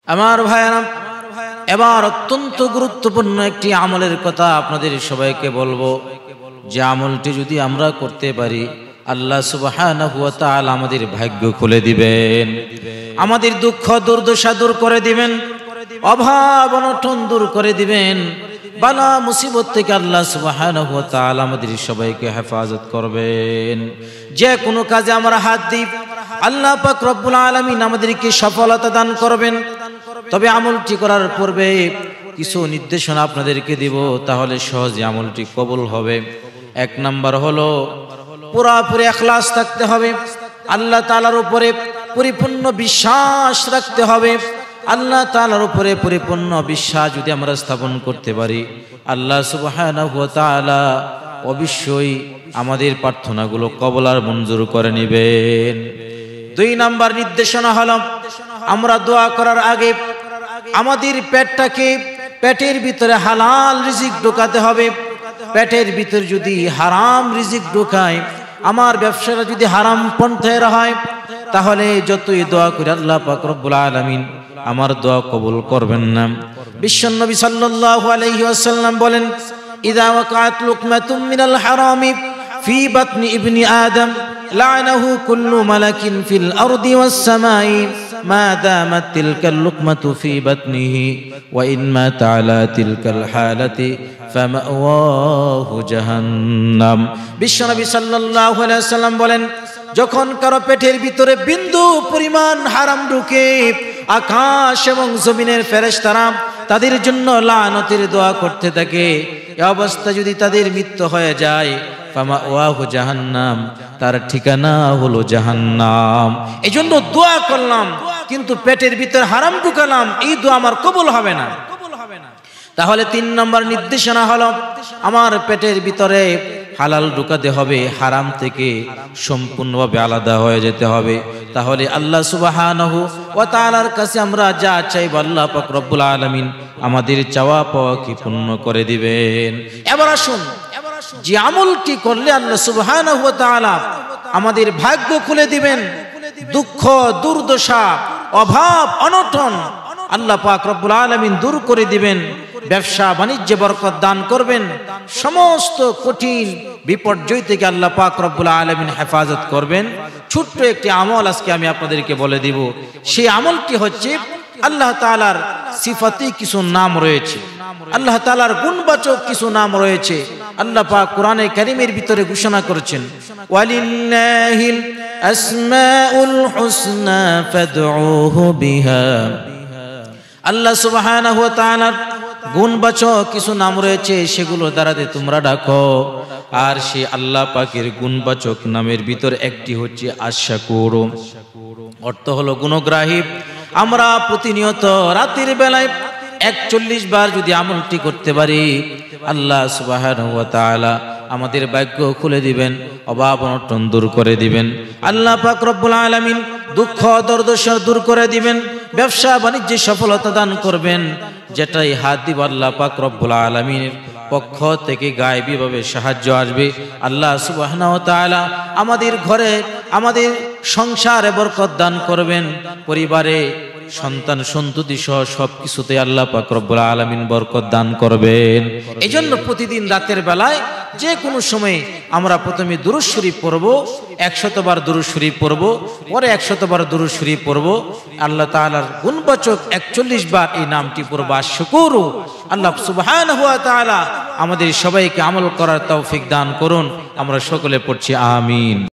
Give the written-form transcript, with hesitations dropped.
আমার ভাইরা, এবার অত্যন্ত গুরুত্বপূর্ণ একটি আমলের কথা আপনাদের সবাইকে বলবো, যে আমলটি যদি আমরা করতে পারি আল্লাহ সুবহানাহু ওয়া তাআলা আমাদের ভাগ্য খুলে দিবেন, আমাদের দুঃখ দুর্দশা দূর করে দিবেন, অভাব অনটন দূর করে দিবেন, বালা মুসিবত থেকে আল্লাহ সুবহানাহু ওয়া তাআলা আমাদের সবাইকে হেফাজত করবেন। যে কোনো কাজে আমরা হাত দিই আল্লাহ পাক রব্বুল আলামিন আমাদেরকে সফলতা দান করবেন। তবে আমলটি করার পূর্বে কিছু নির্দেশনা আপনাদেরকে দিব, তাহলে সহজে আমলটি কবুল হবে। এক নাম্বার হলো পুরাপুরি ইখলাস থাকতে হবে, আল্লাহ তাআলার উপরে পরিপূর্ণ বিশ্বাস রাখতে হবে। আল্লাহ তাআলার উপরে পরিপূর্ণ বিশ্বাস যদি আমরা স্থাপন করতে পারি, আল্লাহ সুবহানাহু ওয়া তাআলা অবশ্যই আমাদের প্রার্থনাগুলো কবুল আর মঞ্জুর করে নেবেন। দুই নাম্বার নির্দেশনা হলো আমরা দোয়া করার আগে আমাদের পেটের ভিতরে হালাল রিজিক ঢোকাতে হবে। পেটের ভিতর যদি হারাম রিজিক ঢোকায়, আমার ব্যবসাটা যদি হারাম পন্থায় হয়, তাহলে যতই দোয়া করি আল্লাহ পাক রব্বুল আলামিন আমার দোয়া কবুল করবেন না। বিশ্বনবী সাল্লাল্লাহু আলাইহি ওয়াসাল্লাম বলেন, ইযা ওয়াকাত লুকমাতুম মিনাল হারামি ফি বাতনি ইবনি আদম লা'নাহু কুল্লু মালাকিন ফিল আরদি ওয়াস সামাই মা দামাত তিলকাল লুকমাতু ফি বাতনিহি ওয়া ইন মাতা আলা তিলকাল হালাতি ফামাওয়াহু জাহান্নাম। বিশ্বনবী সাল্লাল্লাহু আলাইহি ওয়াসাল্লাম বলেন, যখন কারো পেটের ভিতরে বিন্দু পরিমাণ হারাম ঢুকে, আকাশ এবং জমিনের ফেরেশতারা তাদের জন্য লানতের দোয়া করতে থাকে। এই অবস্থা যদি তাদের মৃত্যু হয়ে যায়, ফামাওয়াহু জাহান্নাম, তার ঠিকানা হলো জাহান্নাম। এজন্য দোয়া করলাম কিন্তু পেটের ভিতরে হারাম ঢুকালাম, এই দোয়া আমার কবুল হবে না। তাহলে তিন নম্বর নির্দেশনা হলো আমার পেটের ভিতরে হালাল ঢুকাতে হবে, হারাম থেকে সম্পূর্ণভাবে আলাদা হয়ে যেতে হবে। তাহলে আল্লাহ সুবহানাহু ওয়া তাআলার কাছে আমরা যা চাইব আল্লাহ পাক রব্বুল আলামিন আমাদের চাওয়া পাওয়া কি পূর্ণ করে দিবেন। এবার আসুন, যে আমলটি করলে আল্লাহ সুবহানাহু ওয়া তাআলা আমাদের ভাগ্য খুলে দিবেন, দুঃখ দুর্দশা অভাব অনটন আল্লাহ পাক রব্বুল আলামিন দূর করে দিবেন, ব্যবসা বাণিজ্যে বরকত দান করবেন, সমস্ত কঠিন বিপর্যয় থেকে আল্লাহ পাক রব্বুল আলামিন হেফাজত করবেন। ছোট্ট একটি আমল আজকে আমি আপনাদেরকে বলে দিব। সেই আমলটি হচ্ছে আল্লাহ তাআলার সিফাতি কিছু নাম রয়েছে, আল্লাহ তাআলার গুণবাচক কিছু নাম রয়েছে। আল্লাহ পাক কোরআনে কারীমের ভিতরে ঘোষণা করেছেন, ওয়ালিল্লাহিল আসমাউল হুসনা ফাদউহু বিহা। আল্লাহ সুবহানাহু ওয়া তাআলার গুণবাচক কিছু নাম রয়েছে, সেগুলো দ্বারাতে তোমরা ডাকো। আর সে আল্লাহ পাকের গুণবাচক নামের ভিতর একটি হচ্ছে আশ-শাকুর, অর্থ হলো গুণগ্রাহী। আমরা প্রতিনিয়ত রাতের বেলায় 41 বার যদি আমলটি করতে পারি, আল্লাহ সুবহানাহু ওয়া তাআলা আমাদের ভাগ্য খুলে দিবেন, অভাব অনটন দূর করে দিবেন। আল্লাহ পাক রব্বুল আলামিন দুঃখ দুর্দশা দূর করে দিবেন, ব্যবসা বাণিজ্যে সফলতা দান করবেন। যেটাই হাত দিব আল্লাহ পাক রব্বুল আলামিনের পক্ষ থেকে গায়েবীভাবে সাহায্য আসবে। আল্লাহ সুবহানাহু ওয়া তাআলা আমাদের ঘরে আমাদের সংসারে বরকত দান করবেন, পরিবারে সন্তান সন্ততি সহ সবকিছুতে আল্লাহ পাক রব্বুল আলামিন বরকত দান করবেন। এজন্য প্রতিদিন রাতের বেলায় যে কোনো সময় আমরা প্রথমে দুরূদ শরীফ পড়ব, 100 বার দুরূদ শরীফ পড়ব, পরে 100 বার দুরূদ শরীফ পড়ব। আল্লাহ তাআলার গুণবাচক 41 বার এই নামটি পড়ব আশ-শাকুর। আল্লাহ সুবহানাহু ওয়া তাআলা আমাদের সবাইকে আমল করার তৌফিক দান করুন। আমরা সকলে পড়ছি আমিন।